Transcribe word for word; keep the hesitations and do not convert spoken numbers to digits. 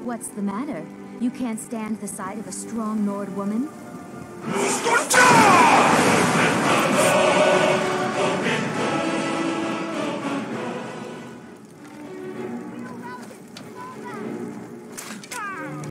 What's the matter? You can't stand the sight of a strong Nord woman?